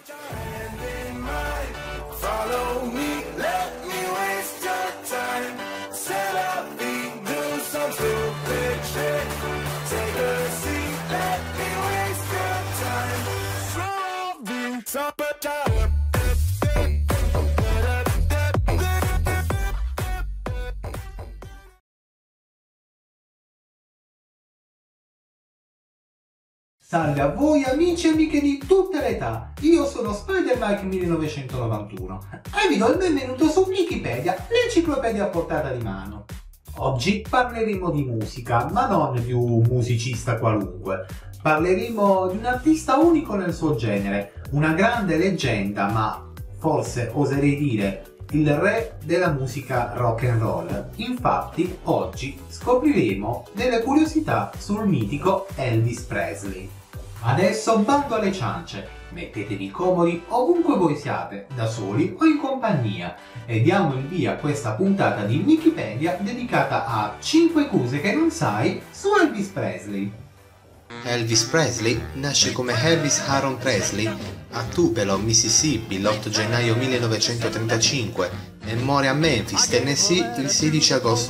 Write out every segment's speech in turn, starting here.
Salve a voi amici e amiche di tutte le età, io sono Spider-Mike 1991 e vi do il benvenuto su Wikipedia, l'enciclopedia a portata di mano. Oggi parleremo di musica, ma non di un musicista qualunque. Parleremo di un artista unico nel suo genere, una grande leggenda, ma forse oserei dire il re della musica rock and roll. Infatti oggi scopriremo delle curiosità sul mitico Elvis Presley. Adesso bando alle ciance, mettetevi comodi ovunque voi siate, da soli o in compagnia, e diamo il via a questa puntata di Wikipedia dedicata a 5 cose che non sai su Elvis Presley. Elvis Presley nasce come Elvis Aaron Presley a Tupelo, Mississippi, l'8 gennaio 1935 e muore a Memphis, Tennessee, il 16 agosto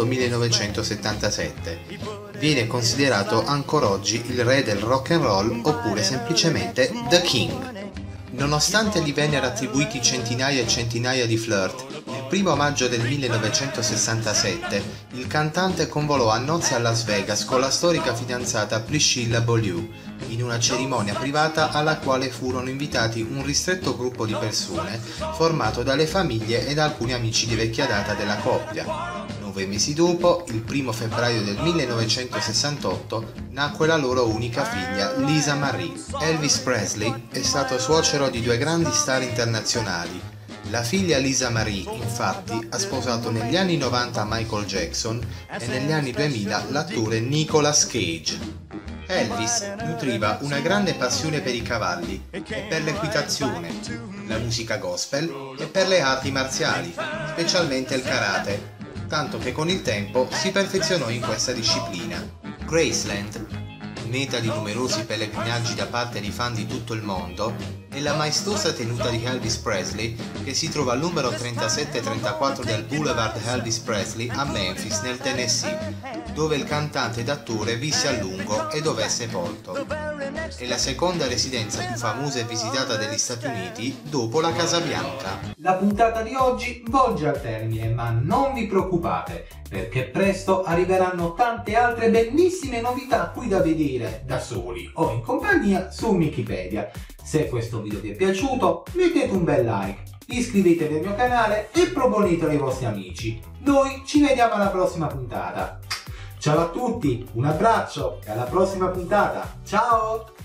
1977. Viene considerato ancora oggi il re del rock and roll oppure semplicemente The King. Nonostante gli vennero attribuiti centinaia e centinaia di flirt, il 1 maggio del 1967 il cantante convolò a nozze a Las Vegas con la storica fidanzata Priscilla Beaulieu, in una cerimonia privata alla quale furono invitati un ristretto gruppo di persone formato dalle famiglie ed alcuni amici di vecchia data della coppia. 9 mesi dopo, il 1 febbraio del 1968, nacque la loro unica figlia, Lisa Marie. Elvis Presley è stato suocero di 2 grandi star internazionali. La figlia Lisa Marie, infatti, ha sposato negli anni 90 Michael Jackson e negli anni 2000 l'attore Nicolas Cage. Elvis nutriva una grande passione per i cavalli e per l'equitazione, la musica gospel e per le arti marziali, specialmente il karate, tanto che con il tempo si perfezionò in questa disciplina. Graceland, meta di numerosi pellegrinaggi da parte di fan di tutto il mondo, è la maestosa tenuta di Elvis Presley che si trova al numero 3734 del Boulevard Elvis Presley a Memphis, nel Tennessee, dove il cantante ed attore visse a lungo e dove è sepolto. È la seconda residenza più famosa e visitata degli Stati Uniti dopo la Casa Bianca. La puntata di oggi volge al termine, ma non vi preoccupate, perché presto arriveranno tante altre bellissime novità qui da vedere da soli o in compagnia su Wikipedia. Se questo video vi è piaciuto, mettete un bel like, iscrivetevi al mio canale e proponetelo ai vostri amici. Noi ci vediamo alla prossima puntata. Ciao a tutti, un abbraccio e alla prossima puntata. Ciao!